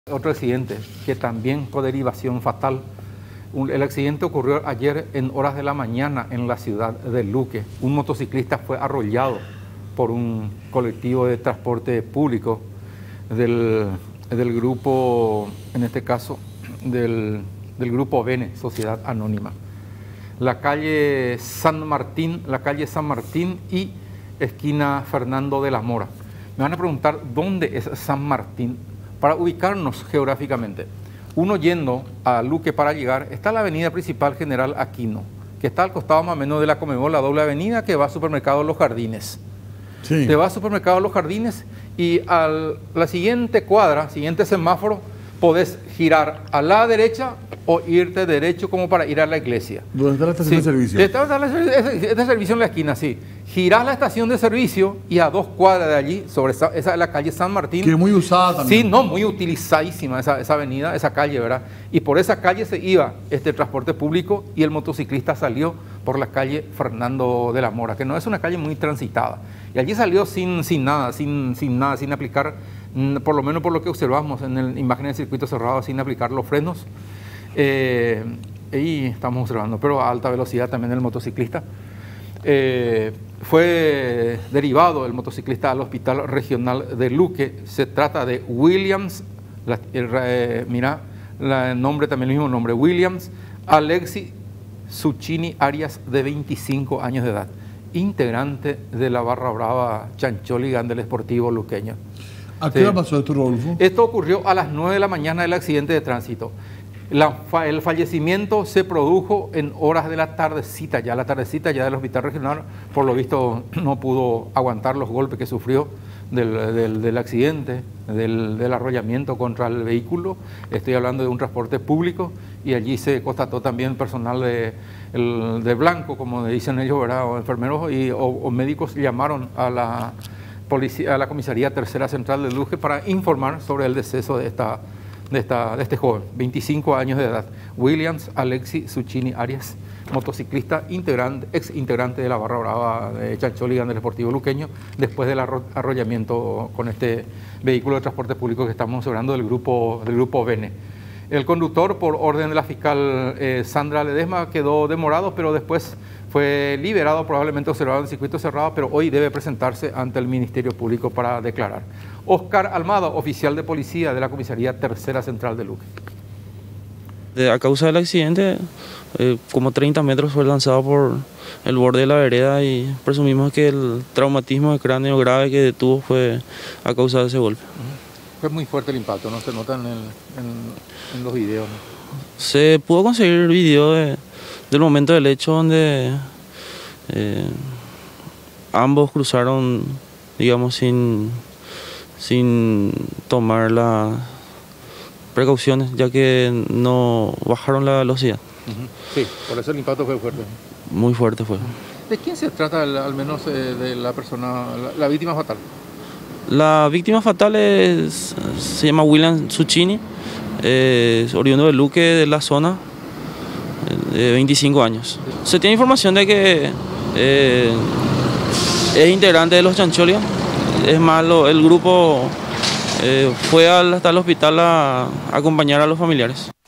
Otro accidente que también con derivación fatal. El accidente ocurrió ayer en horas de la mañana en la ciudad de Luque. Un motociclista fue arrollado por un colectivo de transporte público del grupo, en este caso, del grupo Bene, Sociedad Anónima. La calle San Martín y esquina Fernando de la Mora. Me van a preguntar dónde es San Martín para ubicarnos geográficamente. Uno yendo a Luque para llegar, está la avenida principal General Aquino, que está al costado más o menos de la Comebol, la doble avenida que va al supermercado Los Jardines. Sí. Te vas al supermercado Los Jardines y a la siguiente cuadra, siguiente semáforo, podés girar a la derecha o irte derecho como para ir a la iglesia. ¿Dónde está la estación de servicio? Este servicio en la esquina, sí. Girás la estación de servicio y a 2 cuadras de allí, sobre esa es la calle San Martín. Que es muy usada también. Sí, no, muy utilizadísima esa avenida, esa calle, ¿verdad? Y por esa calle se iba este transporte público y el motociclista salió por la calle Fernando de la Mora, que no es una calle muy transitada. Y allí salió sin aplicar, por lo menos por lo que observamos en la imagen del circuito cerrado, sin aplicar los frenos. Y estamos observando, pero a alta velocidad también el motociclista. Fue derivado el motociclista al Hospital Regional de Luque. Se trata de Williams, mira, el nombre también, el mismo nombre, Williams Alexi Zucchini Arias, de 25 años de edad, integrante de la barra brava Chancholigan del Esportivo Luqueño. ¿A qué hora pasó esto, Rodolfo? Esto ocurrió a las 9 de la mañana del accidente de tránsito. El fallecimiento se produjo en horas de la tardecita ya del Hospital Regional. Por lo visto no pudo aguantar los golpes que sufrió del accidente, del arrollamiento contra el vehículo. Estoy hablando de un transporte público y allí se constató también personal de blanco, como dicen ellos, ¿verdad? O enfermeros o médicos llamaron a la policía, a la comisaría tercera central de Luque para informar sobre el deceso de este joven, 25 años de edad, Williams Alexi Zucchini Arias, motociclista ex integrante de la barra brava de Chancholigan del Esportivo Luqueño, después del arrollamiento con este vehículo de transporte público que estamos hablando del grupo Bene. El conductor, por orden de la fiscal Sandra Ledesma, quedó demorado, pero después fue liberado, probablemente observado en circuito cerrado, pero hoy debe presentarse ante el Ministerio Público para declarar. Oscar Almada, oficial de policía de la Comisaría Tercera Central de Luque. A causa del accidente, como 30 metros fue lanzado por el borde de la vereda y presumimos que el traumatismo de cráneo grave que tuvo fue a causa de ese golpe. Fue muy fuerte el impacto, ¿no? Se nota en los videos, ¿no? Se pudo conseguir video del momento del hecho donde ambos cruzaron, digamos, sin tomar las precauciones, ya que no bajaron la velocidad. Sí, por eso el impacto fue fuerte. Muy fuerte fue. ¿De quién se trata, al menos, de la persona, la víctima fatal? La víctima fatal se llama William Zucchini, es oriundo de Luque, de la zona, de 25 años. Se tiene información de que es integrante de los Chancholigan. Es más, el grupo fue hasta el hospital a acompañar a los familiares.